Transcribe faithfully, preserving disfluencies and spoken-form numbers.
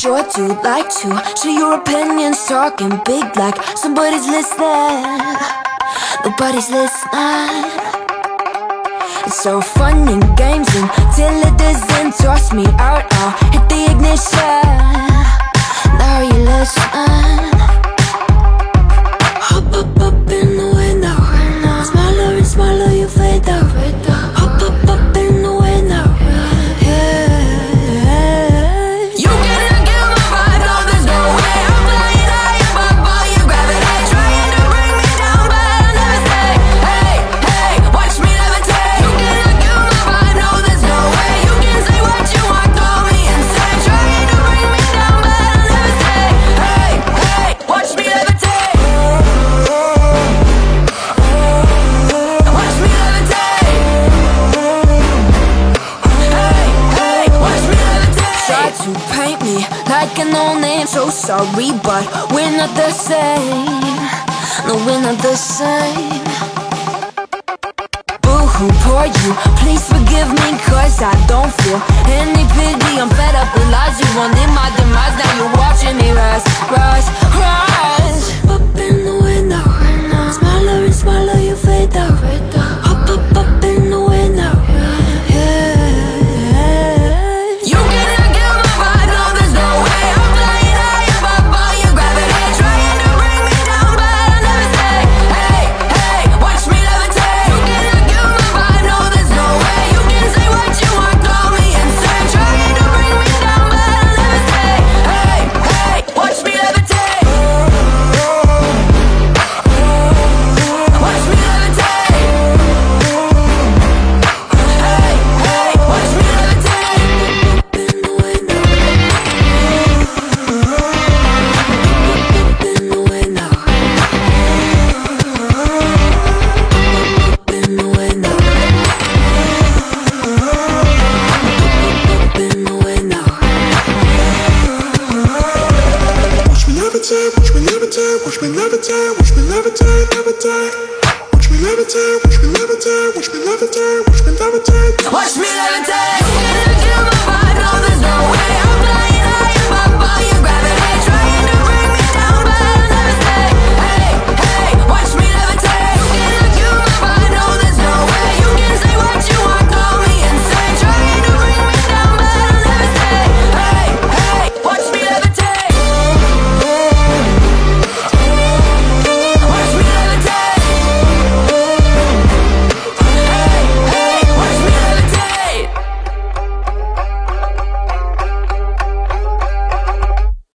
sure do like to share your opinions, talking big like somebody's listening. Nobody's listening. It's so fun and games until it doesn't. Toss me out, I'll hit the ignition. Now you listen. Hop up up in the window. Smaller and smaller you fade out. Hop up up in the window. Like a no-name, so sorry, but we're not the same. No, we're not the same. Boo-hoo, poor you, please forgive me, cause I don't feel any pity. I'm fed up with lies, you wanted my demise. Now you're watching me rise, rise, rise. Up in the window, smaller and smaller you fade out.